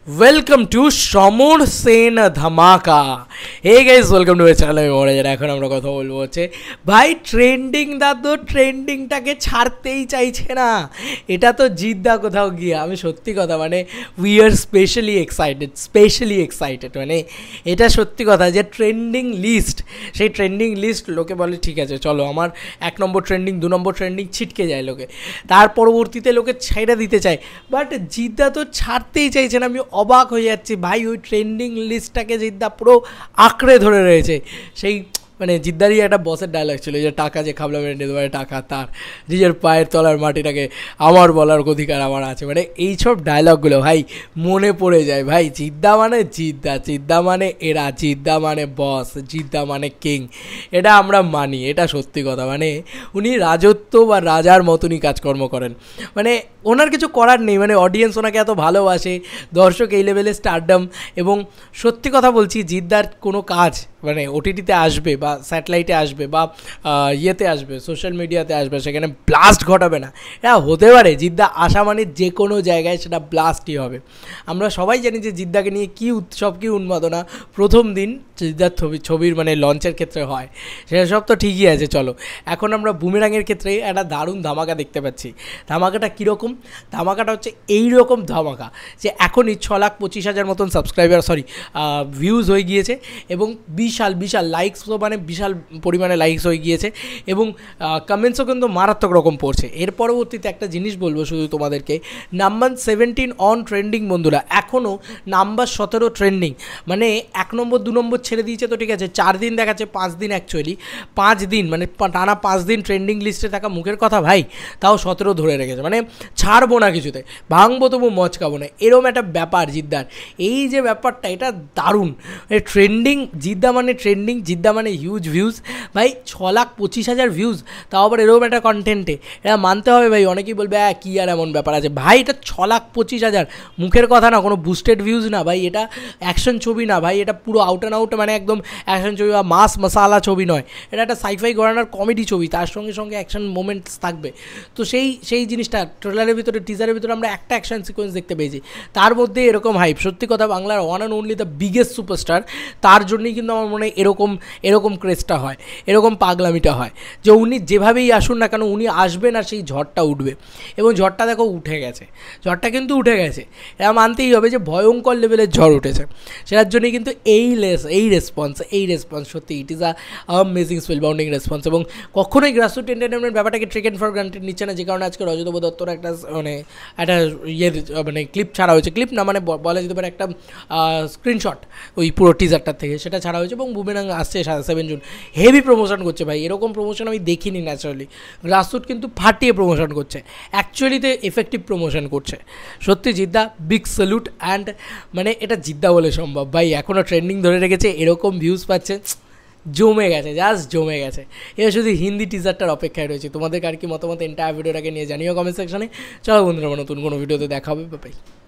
Welcome to Samar Sen धमाका। Hey guys welcome to my channel. আমি মহারাজার এখন আমরা কথা বলবো হচ্ছে ভাই ট্রেন্ডিং দা তো ট্রেন্ডিংটাকে ছাড়তেই চাইছে না। এটা তো জিদ্দা কোথাও গিয়ে আমি সত্যি কথা মানে উই আর স্পেশালি এক্সাইটেড মানে এটা সত্যি কথা যে ট্রেন্ডিং লিস্ট সেই ট্রেন্ডিং লিস্ট লোকে বলে ঠিক আছে চলো আমার 1 নম্বর ট্রেন্ডিং 2 নম্বর ট্রেন্ডিং ছিটকে যায় লোকে, তার পরবর্তীতে লোকে ছেড়ে দিতে চায়, বাট জিদ্দা তো ছাড়তেই চাইছে না। আমি অবাক হয়ে যাচ্ছি ভাই, ওই ট্রেন্ডিং লিস্টটাকে জিদ্দা পুরো আঁকড়ে ধরে রয়েছে। সেই মানে জিদ্দারই একটা বসের ডায়লগ ছিল যে টাকা যে খাবলা মেরে নিতে পারে টাকা তার, নিজের পায়ের তলার মাটিটাকে আমার বলার অধিকার আমার আছে, মানে এইসব ডায়লগগুলো ভাই মনে পড়ে যায়। ভাই জিদ্দা মানে জিদ্দা মানে এরা, জিদ্দা মানে বস, জিদ্দা মানে কিং, এটা আমরা মানি, এটা সত্যি কথা। মানে উনি রাজত্ব বা রাজার মতনই কাজকর্ম করেন, মানে ওনার কিছু করার নেই, মানে অডিয়েন্স ওনাকে এত ভালোবাসে, দর্শক এই লেভেলে স্টারডম। এবং সত্যি কথা বলছি জিদ্দার কোনো কাজ মানে ওটিটিতে আসবে বা স্যাটেলাইটে আসবে বা ইয়েতে আসবে, সোশ্যাল মিডিয়াতে আসবে, সেখানে ব্লাস্ট ঘটাবে না এটা হতে পারে। জিদ্দা আসা মানে যে কোনো জায়গায় সেটা ব্লাস্টই হবে। আমরা সবাই জানি যে জিদ্দাকে নিয়ে কী উৎসব কী উন্মাদনা প্রথম দিন জিদ্দার ছবির মানে লঞ্চের ক্ষেত্রে হয়, সেসব তো ঠিকই আছে। চলো এখন আমরা বুমেরাংয়ের ক্ষেত্রে একটা দারুণ ধামাকা দেখতে পাচ্ছি। ধামাকাটা কীরকম? ধামাকাটা হচ্ছে এইরকম ধামাকা যে এখনই 6,25,000 মতন সাবস্ক্রাইবার ভিউজ হয়ে গিয়েছে এবং বিশাল লাইকস তো মানে বিশাল পরিমাণে লাইকস হয়ে গিয়েছে এবং কমেন্টসও কিন্তু মারাত্মক রকম পড়ছে। এর পরবর্তীতে একটা জিনিস বলবো শুধু তোমাদেরকে, নাম্বার 17 অন ট্রেন্ডিং বন্ধুরা, এখনও নাম্বার 17 ট্রেন্ডিং, মানে 1 নম্বর 2 নম্বর ছেড়ে দিয়েছে তো ঠিক আছে, 4 দিন দেখাচ্ছে, 5 দিন অ্যাকচুয়ালি 5 দিন মানে টানা 5 দিন ট্রেন্ডিং লিস্টে থাকা মুখের কথা ভাই, তাও 17 ধরে রেখেছে, মানে ছাড়বো না কিছুতে, ভাঙবো তবু মচকাবো না, এরম একটা ব্যাপার জিদ্দার। এই যে ব্যাপারটা এটা দারুণ, ট্রেন্ডিং জিদ্দা মানে ট্রেন্ডিং, জিদ্দা মানে হিউজ ভিউজ ভাই, 6,25,000 ভিউজ, তাও আবার এরকম একটা কন্টেন্টে, এটা মানতে হবে ভাই। অনেকেই বলবে কী আর এমন ব্যাপার আছে ভাই, এটা 6,25,000 মুখের কথা না, কোনো বুস্টেড ভিউজ না ভাই, এটা অ্যাকশন ছবি না ভাই, এটা পুরো আউট অ্যান্ড আউট মানে একদম অ্যাকশন ছবি বা মাস মশালা ছবি নয়, এটা একটা সাইফাই ঘরানার কমেডি ছবি, তার সঙ্গে সঙ্গে অ্যাকশন মোমেন্টস থাকবে। তো সেই জিনিসটা ট্রেলারের ভিতরে টিজারের ভিতরে আমরা একটা অ্যাকশন সিকোয়েন্স দেখতে পেয়েছি, তার মধ্যে এরকম হাইপ। সত্যি কথা বাংলার one and only the biggest superstar, তার জন্যই কিন্তু আমার মনে হয় এরকম ক্রেজটা হয়, এরকম পাগলামিটা হয় যে উনি যেভাবেই আসুন না কেন উনি আসবেন আর সেই ঝড়টা উঠবে। এবং ঝড়টা দেখো উঠে গেছে, ঝড়টা কিন্তু উঠে গেছে, এটা মানতেই হবে যে ভয়ঙ্কর লেভেলের ঝড় উঠেছে। সেটার জন্যই কিন্তু এই রেসপন্স সত্যি it is amazing spellbounding response. এবং কখনোই গ্রাসরুট এন্টারটেনমেন্ট ব্যাপারটাকে টেকেন ফর গ্রান্টেড নিচ্ছে না, যে কারণে আজকে রজতব দত্তর একটা মানে একটা মানে ক্লিপ ছাড়া হয়েছে, ক্লিপ না মানে বলা যেতে পারে একটা স্ক্রিনশট ওই পুরো টিজারটার থেকে, সেটা ছাড়া হয়েছে। এবং বুমেরাং আসছে 7 জুন, হেভি প্রমোশন করছে ভাই, এরকম প্রমোশন আমি দেখিনি ন্যাচারালি। গ্রাসরুট কিন্তু ফাটিয়ে প্রমোশন করছে, অ্যাকচুয়ালিতে এফেক্টিভ প্রমোশন করছে। সত্যি জিদ্দা বিগ স্যালুট, অ্যান্ড মানে এটা জিদ্দা বলে সম্ভব ভাই, এখনও ট্রেন্ডিং ধরে রেখেছে, এরকম ভিউজ পাচ্ছে, জমে গেছে, জাস্ট জমে গেছে। এবার শুধু হিন্দি টিজারটার অপেক্ষায় রয়েছে। তোমাদের আর কি মতামত এন্টায়ার ভিডিওটাকে নিয়ে জানিও কমেন্ট সেকশনে। চলো বন্ধুরা, নতুন কোনো ভিডিওতে দেখা হবে, বাই।